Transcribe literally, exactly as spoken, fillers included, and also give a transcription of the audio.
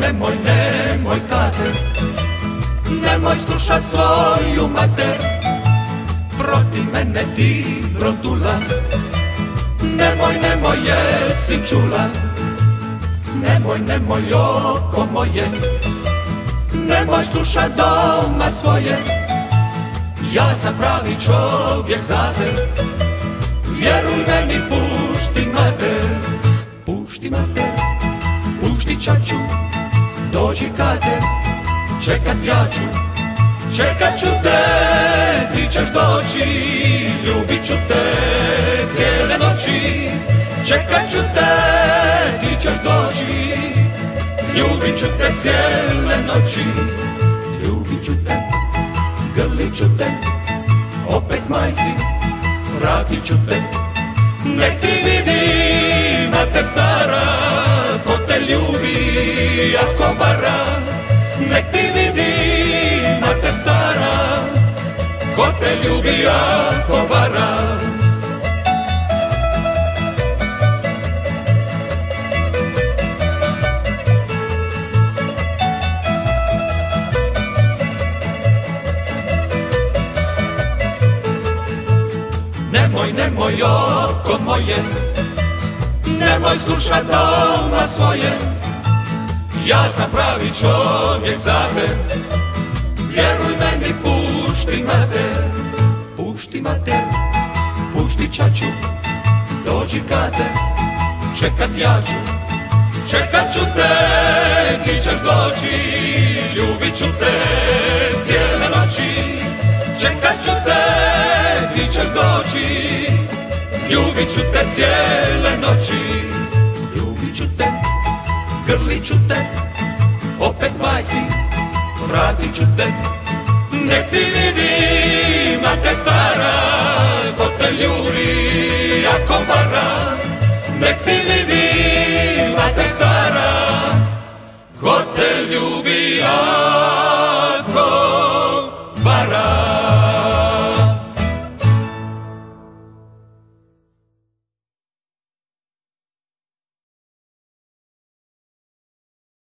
nemoj, nemoj Kate, nemoj slušat svoju mater, protiv mene ti brodula. Nemoj, nemoj, jesi čula, nemoj, nemoj oko moje, nemoj slušat doma svoje, ja sam pravi čovjek za te. Vjeruj meni, pušti mater, pušti mater, pušti ćaću, dođi Kate, čekat ja ću, čekat ću te, ti ćeš doći, ljubit ću te cijele noći. Čekat ću te, ti ćeš doći, ljubit ću te cijele noći. Ljubit ću te, grlit ću te, opet majci, vratit ću te. Nek ti vidi, mater stara, ko te ljubi ako vara. Nek ti vidi, mater stara, ko te ljubi ako vara. Nemoj, nemoj oko moje, nemoj slušat doma svoje, ja sam pravi čovjek za te. Vjeruj meni, pušti mater, pušti mater, pušti ćaću, dođi Kate, čekat ja ću, čekat ću te, ti ćeš doći, ljubit ću te cijele noći. Čekat ću te, ti ćeš doći, ljubit ću te cijele noći. Ljubit ću te, grlit ću te, opet majci, vratit ću te. Nek ti vidi, mater stara,